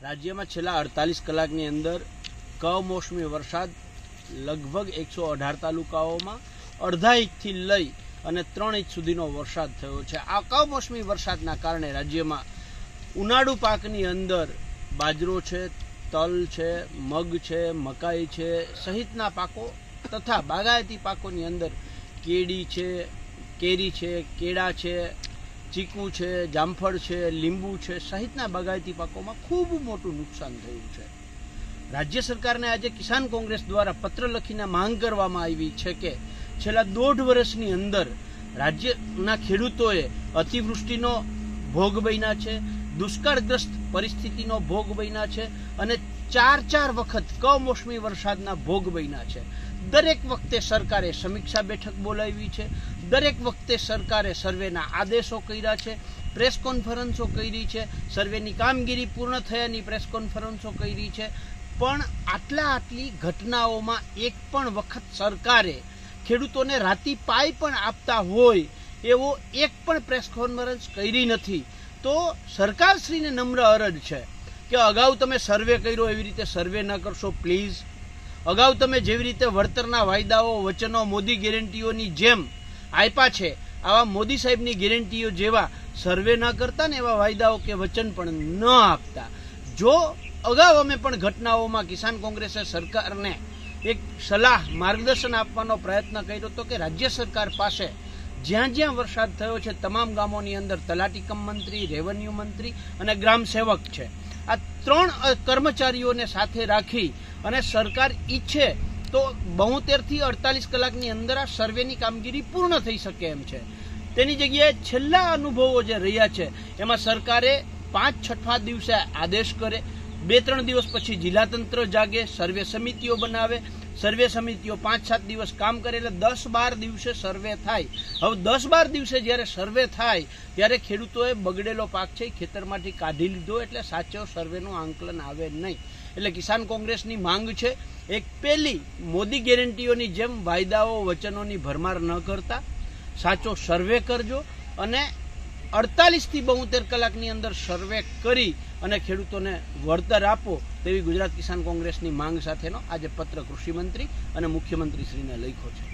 રાજ્યમાં છેલ્લા 48 કલાકની અંદર કમોસમી વરસાદ લગભગ 118 તાલુકાઓમાં અડધા ઇંચથી લઈ અને 3 ઇંચ સુધીનો વરસાદ થયો છે। આ કમોસમી વરસાદના કારણે રાજ્યમાં ઉનાળુ પાકની અંદર બાજરો છે, તલ છે, મગ છે, મકાઈ છે સહિતના પાકો તથા બાગાયતી પાકોની અંદર કેરી છે, કેળા છે, ચીકુ છે, જામફળ છે, લીંબુ છે સહિતના બાગાયતી પાકોમાં ખૂબ મોટું નુકસાન થયું છે। રાજ્ય સરકારને આજે કિસાન કોંગ્રેસ દ્વારા પત્ર લખીને માંગ કરવામાં આવી છે કે છેલ્લા 1.5 વર્ષની અંદર રાજ્યના ખેડૂતોએ અતિવૃષ્ટિનો ભોગ બન્યા છે, દુષ્કાળગ્રસ્ત પરિસ્થિતિનો ભોગ બન્યા છે અને 4 વખત કમોસમી વરસાદના ભોગ બન્યા છે। દરેક વખતે સરકારે સમીક્ષા બેઠક બોલાવી છે, દરેક વખતે સરકારે સર્વેના આદેશો કર્યા છે, પ્રેસ કોન્ફરન્સો કરી છે, સર્વેની કામગીરી પૂર્ણ થયાની પ્રેસ કોન્ફરન્સો કરી છે, પણ આટલી ઘટનાઓમાં એક પણ વખત સરકારે ખેડૂતોને રાતી પાય પણ આપતા હોય એવો એક પણ પ્રેસ કોન્ફરન્સ કરી નથી। તો સરકારશ્રીને નમ્ર અરજ છે કે અગાઉ તમે સર્વે કર્યો એવી રીતે સર્વે ન કરશો પ્લીઝ। અગાઉ તમે જેવી રીતે વળતરના વાયદાઓ વચનો મોદી ગેરંટીઓની જેમ આપ્યા છે આવા મોદી સાહેબની ગેરંટીઓ જેવા સર્વે ન કરતા ને એવા વાયદાઓ કે વચન પણ ન આપતા। જો અગાઉ અમે પણ ઘટનાઓમાં કિસાન કોંગ્રેસે સરકારને એક સલાહ માર્ગદર્શન આપવાનો પ્રયત્ન કર્યો હતો કે રાજ્ય સરકાર પાસે જ્યાં જ્યાં વરસાદ થયો છે તમામ ગામોની અંદર તલાટી કમ મંત્રી, રેવન્યુ મંત્રી અને ગ્રામ સેવક છે। આ 3 કર્મચારીઓને સાથે રાખી અને સરકાર ઈચ્છે તો 72 થી 48 કલાકની અંદર આ સર્વેની કામગીરી પૂર્ણ થઈ શકે એમ છે। તેની જગ્યાએ છેલ્લા અનુભવો જે રહ્યા છે એમાં સરકારે 5-6 દિવસે આદેશ કરે, 2-3 દિવસ પછી જિલ્લા તંત્ર જાગે, સર્વે સમિતિઓ બનાવે, સર્વે સમિતિઓ 5-7 દિવસ કામ કરે એટલે 10-12 દિવસે સર્વે થાય। હવે 10-12 દિવસે જ્યારે સર્વે થાય ત્યારે ખેડૂતોએ બગડેલો પાક છે ખેતરમાંથી કાઢી લીધો એટલે સાચો સર્વેનું આંકલન આવે નહીં। એટલે કિસાન કોંગ્રેસની માંગ છે એક પહેલી મોદી ગેરંટીઓની જેમ વાયદાઓ વચનોની ભરમાર ન કરતા સાચો સર્વે કરજો અને 48 થી 72 કલાકની અંદર સર્વે કરી અને ખેડૂતોને વળતર આપો તેવી ગુજરાત કિસાન કોંગ્રેસની માંગ સાથેનો આજે પત્ર કૃષિ મંત્રી અને મુખ્યમંત્રી શ્રીને લખ્યો છે।